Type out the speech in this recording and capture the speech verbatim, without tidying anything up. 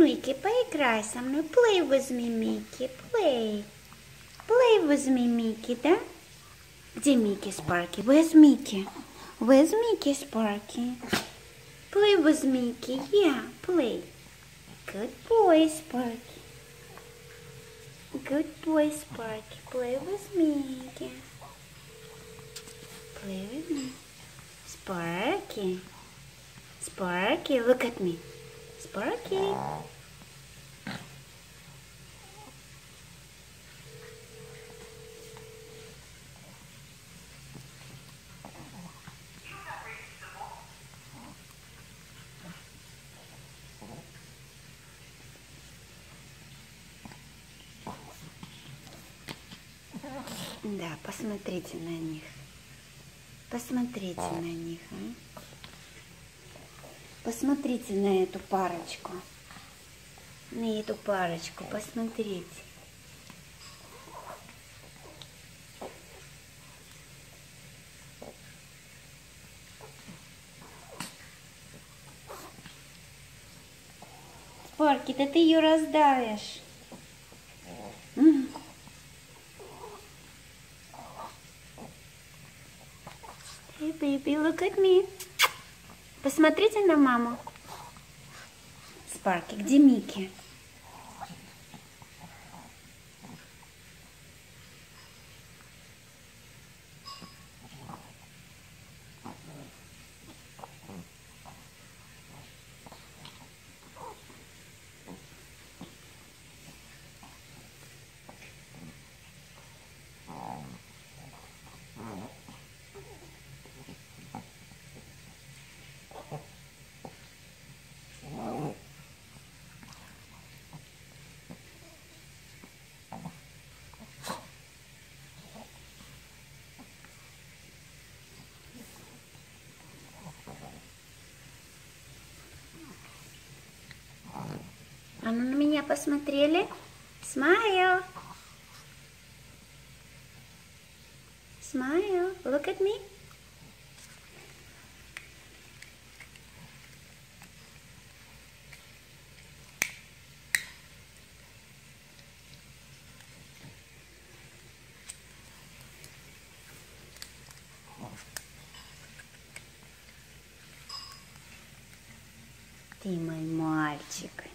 Микки, поиграй со мной. Play with me, Микки, play. Play with me, Микки, да? Где Микки, Спарки? Where's Микки? Where's Микки, Спарки? Play with Микки, yeah, play. Good boy, Sparky. Good boy, Sparky. Play with Микки. Play with me. Sparky. Sparky, look at me. Sparky. Да, посмотрите на них. Посмотрите на них, а? Посмотрите на эту парочку. На эту парочку, посмотрите. Спарки, да ты ее раздавишь. Hey, baby, look at me. Посмотрите на маму. Спарки, где Микки? А ну на меня посмотрели? Smile. Smile. Look at me. Ты мой мальчик.